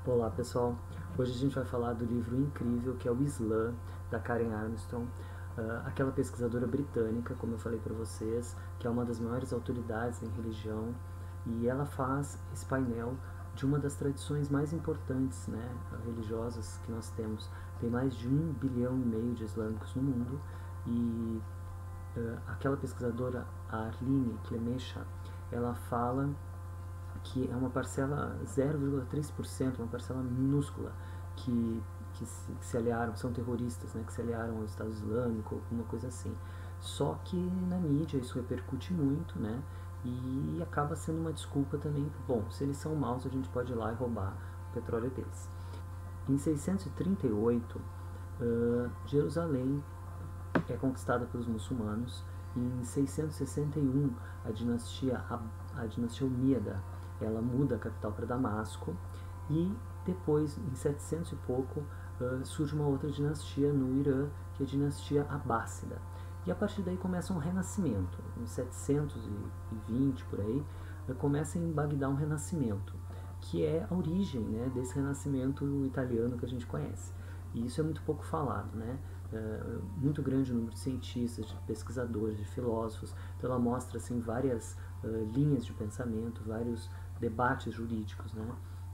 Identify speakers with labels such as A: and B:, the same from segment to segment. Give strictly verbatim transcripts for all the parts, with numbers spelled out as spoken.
A: Olá pessoal, hoje a gente vai falar do livro incrível que é o Islã, da Karen Armstrong, uh, aquela pesquisadora britânica, como eu falei para vocês, que é uma das maiores autoridades em religião, e ela faz esse painel de uma das tradições mais importantes, né, religiosas que nós temos. Tem mais de um bilhão e meio de islâmicos no mundo, e uh, aquela pesquisadora, a Arline Clemesha, ela fala que é uma parcela zero vírgula três por cento, uma parcela minúscula, que, que, se, que se aliaram, são terroristas, né, que se aliaram ao Estado Islâmico, alguma coisa assim. Só que na mídia isso repercute muito, né, e acaba sendo uma desculpa também. Bom, se eles são maus, a gente pode ir lá e roubar o petróleo deles. Em seiscentos e trinta e oito, uh, Jerusalém é conquistada pelos muçulmanos. Em seiscentos e sessenta e um, a dinastia, a, a dinastia Umíada, ela muda a capital para Damasco, e depois, em setecentos e pouco, uh, surge uma outra dinastia no Irã, que é a dinastia Abássida. E a partir daí começa um renascimento. Em setecentos e vinte, por aí, uh, começa em Bagdá um renascimento, que é a origem, né, desse renascimento italiano que a gente conhece. E isso é muito pouco falado, né? Uh, muito grande o número de cientistas, de pesquisadores, de filósofos. Então ela mostra assim várias uh, linhas de pensamento, vários debates jurídicos, né?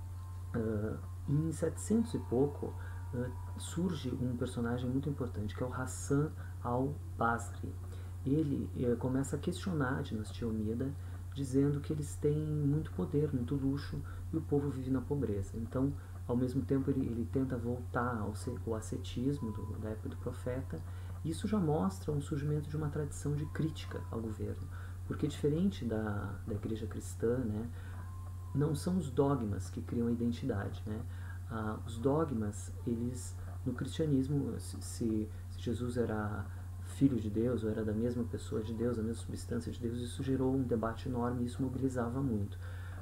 A: Uh, em setecentos e pouco uh, surge um personagem muito importante, que é o Hassan al-Basri. Ele uh, começa a questionar a dinastia Umíada, dizendo que eles têm muito poder, muito luxo, e o povo vive na pobreza. Então, ao mesmo tempo, ele, ele tenta voltar ao, ao ascetismo do, da época do profeta. E isso já mostra um surgimento de uma tradição de crítica ao governo, porque diferente da, da igreja cristã, né, não são os dogmas que criam a identidade, né? Ah, os dogmas, eles, no cristianismo, se, se Jesus era filho de Deus, ou era da mesma pessoa de Deus, da mesma substância de Deus, isso gerou um debate enorme e isso mobilizava muito.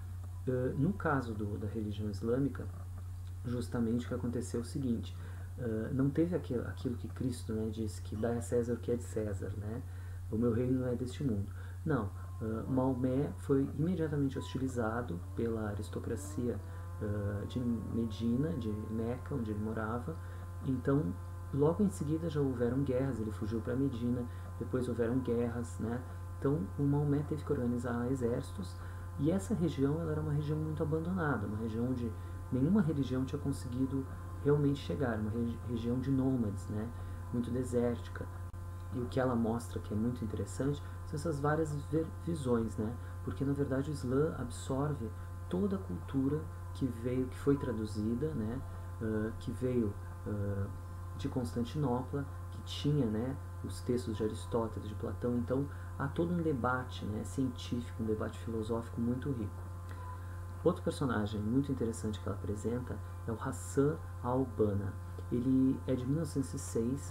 A: Uh, no caso do, da religião islâmica, justamente o que aconteceu é o seguinte, uh, não teve aquilo, aquilo que Cristo, né, disse, que dá a César o que é de César, né? O meu reino não é deste mundo. Não, uh, Maomé foi imediatamente hostilizado pela aristocracia uh, de Medina, de Meca, onde ele morava. Então, logo em seguida já houveram guerras, ele fugiu para Medina, depois houveram guerras, né? Então, o Maomé teve que organizar exércitos, e essa região ela era uma região muito abandonada, uma região onde nenhuma religião tinha conseguido realmente chegar, uma regi região de nômades, né? Muito desértica. E o que ela mostra que é muito interessante são essas várias visões, né? Porque na verdade o Islã absorve toda a cultura que veio, que foi traduzida, né? Uh, que veio uh, de Constantinopla, que tinha, né, os textos de Aristóteles, de Platão. Então há todo um debate, né, científico, um debate filosófico muito rico. Outro personagem muito interessante que ela apresenta é o Hassan al-Banna. Ele é de mil novecentos e seis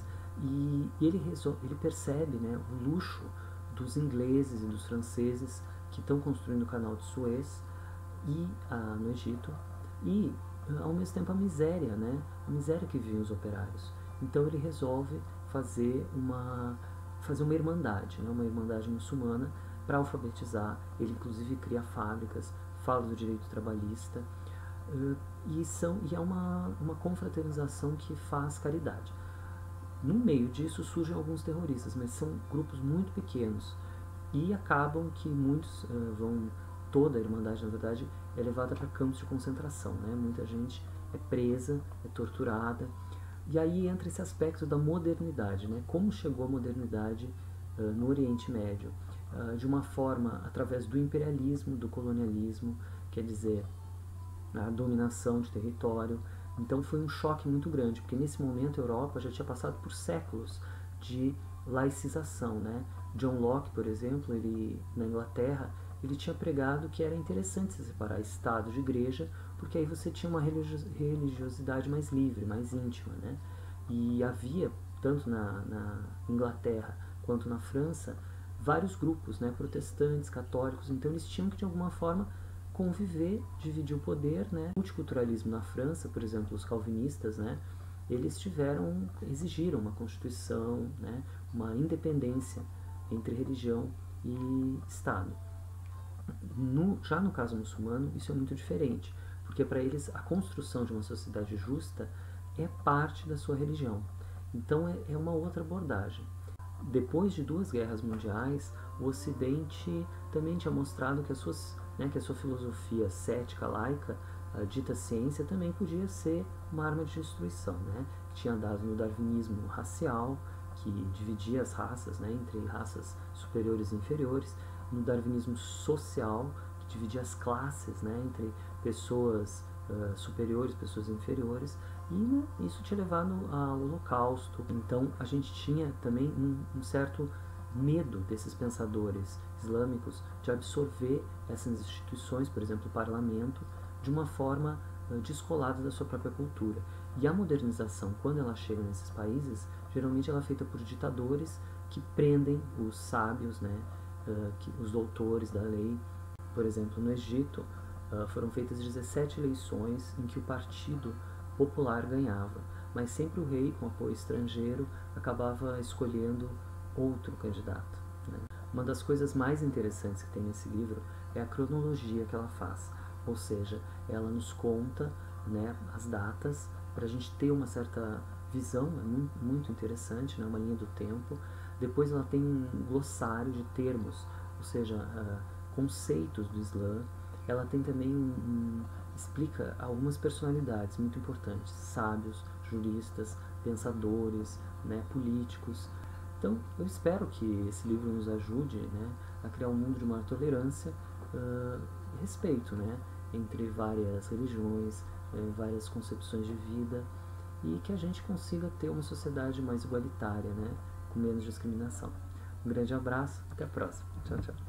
A: e ele, ele percebe, né, o luxo dos ingleses e dos franceses que estão construindo o canal de Suez e, ah, no Egito, e ao mesmo tempo a miséria, né, a miséria que vivem os operários. Então ele resolve fazer uma, fazer uma irmandade, né, uma irmandade muçulmana para alfabetizar. Ele inclusive cria fábricas, fala do direito trabalhista, uh, e, são, e é uma, uma confraternização que faz caridade. No meio disso surgem alguns terroristas, mas são grupos muito pequenos, e acabam que muitos uh, vão, toda a Irmandade na verdade é levada para campos de concentração, né? Muita gente é presa, é torturada, e aí entra esse aspecto da modernidade, né? Como chegou a modernidade uh, no Oriente Médio? Uh, de uma forma através do imperialismo, do colonialismo, quer dizer, a dominação de território. Então foi um choque muito grande, porque nesse momento a Europa já tinha passado por séculos de laicização, né? John Locke, por exemplo, ele, na Inglaterra, ele tinha pregado que era interessante se separar Estado de Igreja, porque aí você tinha uma religiosidade mais livre, mais íntima, né? E havia, tanto na, na Inglaterra quanto na França, vários grupos, né, protestantes, católicos, então eles tinham que de alguma forma conviver, dividir o poder, né? O multiculturalismo na França, por exemplo, os calvinistas, né, eles tiveram, exigiram uma constituição, né, uma independência entre religião e Estado. No, já no caso muçulmano, isso é muito diferente, porque para eles a construção de uma sociedade justa é parte da sua religião. Então é, é uma outra abordagem. Depois de duas guerras mundiais, o Ocidente também tinha mostrado que, as suas, né, que a sua filosofia cética, laica, a dita ciência, também podia ser uma arma de destruição, né? Tinha dado no darwinismo racial, que dividia as raças, né, entre raças superiores e inferiores, no darwinismo social, que dividia as classes, né, entre pessoas uh, superiores, pessoas inferiores, e né, isso tinha levado ao holocausto. Então a gente tinha também um, um certo medo desses pensadores islâmicos de absorver essas instituições, por exemplo, o parlamento, de uma forma uh, descolada da sua própria cultura. E a modernização, quando ela chega nesses países, geralmente ela é feita por ditadores que prendem os sábios, né, uh, que, os doutores da lei. Por exemplo, no Egito, uh, foram feitas dezessete eleições em que o partido popular ganhava, mas sempre o rei, com apoio estrangeiro, acabava escolhendo outro candidato, né? Uma das coisas mais interessantes que tem nesse livro é a cronologia que ela faz, ou seja, ela nos conta, né, as datas para a gente ter uma certa visão, é muito, muito interessante, né, uma linha do tempo. Depois ela tem um glossário de termos, ou seja, uh, conceitos do Islã. Ela tem também um, um explica algumas personalidades muito importantes, sábios, juristas, pensadores, né, políticos. Então, eu espero que esse livro nos ajude, né, a criar um mundo de maior tolerância uh, e respeito, né, entre várias religiões, uh, várias concepções de vida, e que a gente consiga ter uma sociedade mais igualitária, né, com menos discriminação. Um grande abraço, até a próxima. Tchau, tchau.